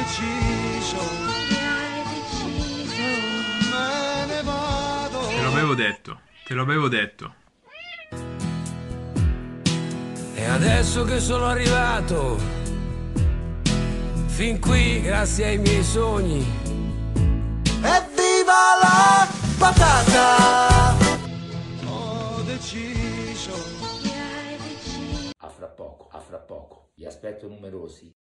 deciso, me ne vado. Te lo avevo detto. E adesso che sono arrivato fin qui grazie ai miei sogni, Evviva la patata! Ho deciso. A fra poco, vi aspetto numerosi.